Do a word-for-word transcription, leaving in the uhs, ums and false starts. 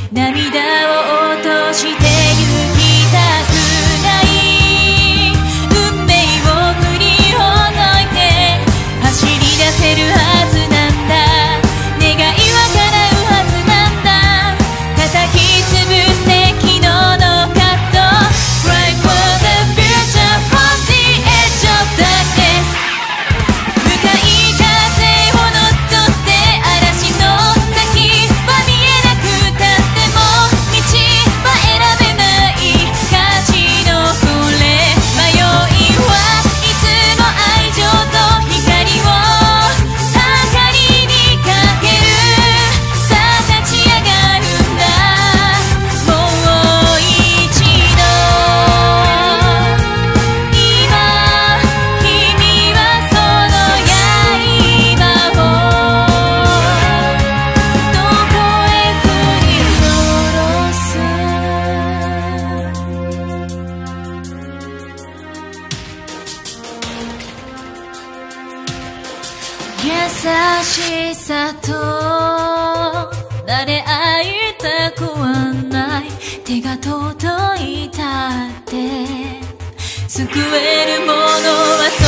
涙を落として行きたくない運命を振りほどいて走り出せるはずなんだ願いは叶うはずなんだ叩きつぶせ昨日のカット Right for the future from the edge of darkness 向かい風を乗っ取って嵐の先は見えなくたっても道は選べない勝ち残れ迷いはいつも愛情と光を明かりにかけるさあ立ち上がるんだもう一度今君はその刃をどこへ振り下ろす優しさと慣れ合いたくはない手が届いたって救えるものはそ